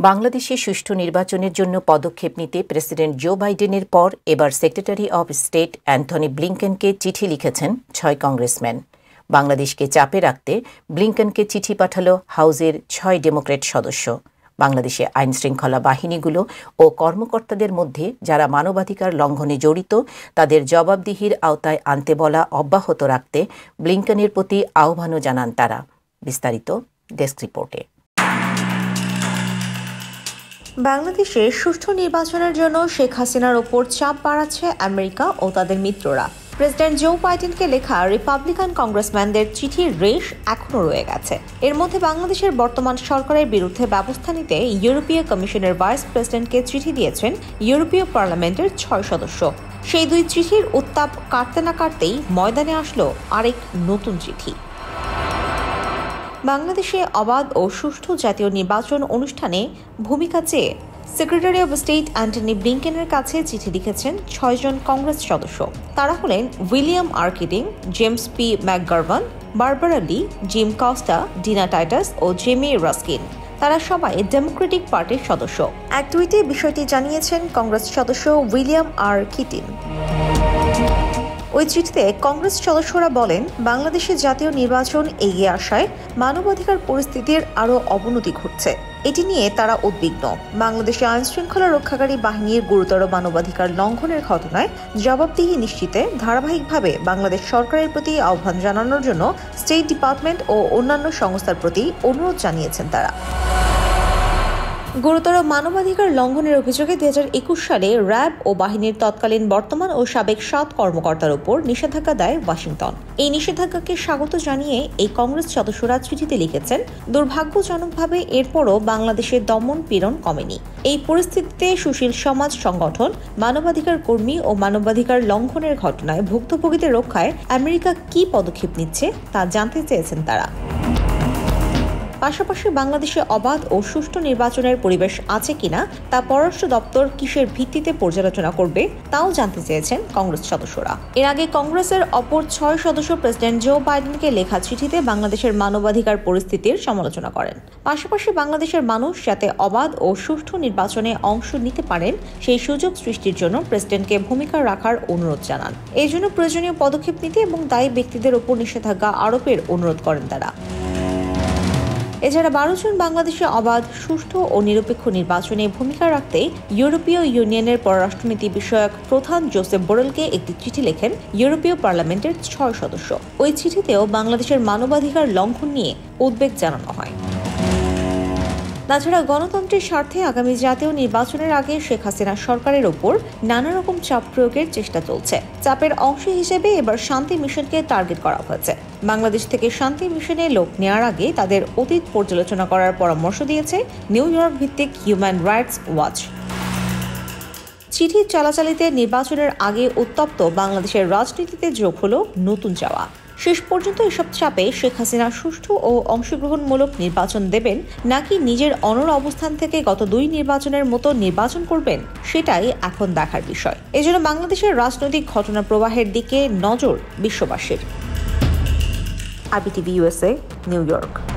বাংলাদেশে সুষ্ঠু নির্বাচনের জন্য পদক্ষেপ নিতে প্রেসিডেন্ট জো বাইডেনের পর এবার সেক্রেটারি অব স্টেট অ্যান্থনি ব্লিংকেনকে চিঠি লিখেছেন ৬ কংগ্রেসম্যান। বাংলাদেশকে চাপে রাখতে ব্লিংকেনকে চিঠি পাঠাল হাউজের ৬ ডেমোক্র্যাট সদস্য। বাংলাদেশে আইনশৃঙ্খলা বাহিনীগুলো ও কর্মকর্তাদের মধ্যে যারা মানবাধিকার লঙ্ঘনে জড়িত তাদের জবাবদিহির আওতায় আনতে বলা অব্যাহত রাখতে ব্লিংকেনের প্রতি আহ্বানও জানান তারা। বিস্তারিত ডেস্ক রিপোর্টে। বাংলাদেশে সুষ্ঠু নির্বাচনের জন্য শেখ হাসিনার ওপর চাপ বাড়াচ্ছে আমেরিকা ও তাদের মিত্ররা। প্রেসিডেন্ট জো বাইডেনকে লেখা রিপাবলিকান কংগ্রেসম্যানদের চিঠির রেশ এখনও রয়ে গেছে। এর মধ্যে বাংলাদেশের বর্তমান সরকারের বিরুদ্ধে ব্যবস্থা নিতে ইউরোপীয় কমিশনের ভাইস প্রেসিডেন্টকে চিঠি দিয়েছেন ইউরোপীয় পার্লামেন্টের ৬ সদস্য। সেই দুই চিঠির উত্তাপ কাটতে না কাটতেই ময়দানে আসলো আরেক নতুন চিঠি। বাংলাদেশে অবাধ ও সুষ্ঠু জাতীয় নির্বাচন অনুষ্ঠানে ভূমিকা চেয়ে সেক্রেটারি অব স্টেট অ্যান্টনি ব্লিংকেনের কাছে চিঠি লিখেছেন ৬ জন কংগ্রেস সদস্য। তারা হলেন William R Keating, James P McGovern, Barbara Lee, Jim Costa, Dina Titus ও জেমি রাস্কিন। তারা সবাই ডেমোক্রেটিক পার্টির সদস্য। এক টুইটে বিষয়টি জানিয়েছেন কংগ্রেস সদস্য উইলিয়াম আর কিটিং। ওই চিঠিতে কংগ্রেস সদস্যরা বলেন, বাংলাদেশের জাতীয় নির্বাচন এগিয়ে আসায় মানবাধিকার পরিস্থিতির আরও অবনতি ঘটছে। এটি নিয়ে তারা উদ্বিগ্ন। বাংলাদেশে আইনশৃঙ্খলা রক্ষাকারী বাহিনীর গুরুতর মানবাধিকার লঙ্ঘনের ঘটনায় জবাবদিহি নিশ্চিতে ধারাবাহিকভাবে বাংলাদেশ সরকারের প্রতি আহ্বান জানানোর জন্য স্টেট ডিপার্টমেন্ট ও অন্যান্য সংস্থার প্রতি অনুরোধ জানিয়েছেন তারা। গুরুতর মানবাধিকার লঙ্ঘনের অভিযোগে ২০২১ সালে র্যাব ও বাহিনীর তৎকালীন বর্তমান ও সাবেক ৭ কর্মকর্তার উপর নিষেধাজ্ঞা দেয় ওয়াশিংটন। এই নিষেধাজ্ঞাকে স্বাগত জানিয়ে এই কংগ্রেস সদস্যরা চিঠিতে লিখেছেন, দুর্ভাগ্যজনকভাবে এরপরও বাংলাদেশে দমন পীড়ন কমেনি। এই পরিস্থিতিতে সুশীল সমাজ সংগঠন, মানবাধিকার কর্মী ও মানবাধিকার লঙ্ঘনের ঘটনায় ভুক্তভোগীদের রক্ষায় আমেরিকা কী পদক্ষেপ নিচ্ছে তা জানতে চেয়েছেন তারা। পাশাপাশি বাংলাদেশে অবাধ ও সুষ্ঠু নির্বাচনের পরিবেশ আছে কিনা তা পররাষ্ট্র দপ্তর কিসের ভিত্তিতে পর্যালোচনা করবে তাও জানতে চেয়েছেন কংগ্রেস সদস্যরা। এর আগে কংগ্রেসের অপর ৬ সদস্য প্রেসিডেন্ট জো বাইডেনকে লেখা চিঠিতে বাংলাদেশের মানবাধিকার পরিস্থিতির সমালোচনা করেন। পাশাপাশি বাংলাদেশের মানুষ যাতে অবাধ ও সুষ্ঠু নির্বাচনে অংশ নিতে পারেন সেই সুযোগ সৃষ্টির জন্য প্রেসিডেন্টকে ভূমিকা রাখার অনুরোধ জানান। এই জন্য প্রয়োজনীয় পদক্ষেপ নিতে এবং দায়ী ব্যক্তিদের উপর নিষেধাজ্ঞা আরোপের অনুরোধ করেন তারা। এছাড়া ১২ জন বাংলাদেশে অবাধ, সুষ্ঠু ও নিরপেক্ষ নির্বাচনে ভূমিকা রাখতে ইউরোপীয় ইউনিয়নের পররাষ্ট্রনীতি বিষয়ক প্রধান জোসেফ বোরেলকে একটি চিঠি লেখেন ইউরোপীয় পার্লামেন্টের ৬ সদস্য। ওই চিঠিতেও বাংলাদেশের মানবাধিকার লঙ্ঘন নিয়ে উদ্বেগ জানানো হয়। তাছাড়া গণতন্ত্রের স্বার্থে আগামী জাতীয় নির্বাচনের আগে শেখ হাসিনা সরকারের ওপর নানা রকম চাপ প্রয়োগের চেষ্টা চলছে। চাপের অংশ হিসেবে এবার শান্তি মিশনকে টার্গেট করা হয়েছে। বাংলাদেশ থেকে শান্তি মিশনে লোক নেওয়ার আগে তাদের অতীত পর্যালোচনা করার পরামর্শ দিয়েছে নিউ ইয়র্ক ভিত্তিক হিউম্যান রাইটস ওয়াচ। চিঠির চালাচালিতে নির্বাচনের আগে উত্তপ্ত বাংলাদেশের রাজনীতিতে যোগ হলো নতুন চাওয়া। শেষ পর্যন্ত এসব চাপে শেখ হাসিনা সুষ্ঠু ও অংশগ্রহণমূলক নির্বাচন দেবেন নাকি নিজের অনড় অবস্থান থেকে গত ২ নির্বাচনের মতো নির্বাচন করবেন সেটাই এখন দেখার বিষয়। এজন্য বাংলাদেশের রাজনৈতিক ঘটনা প্রবাহের দিকে নজর বিশ্ববাসীর। iBTV USA, New York.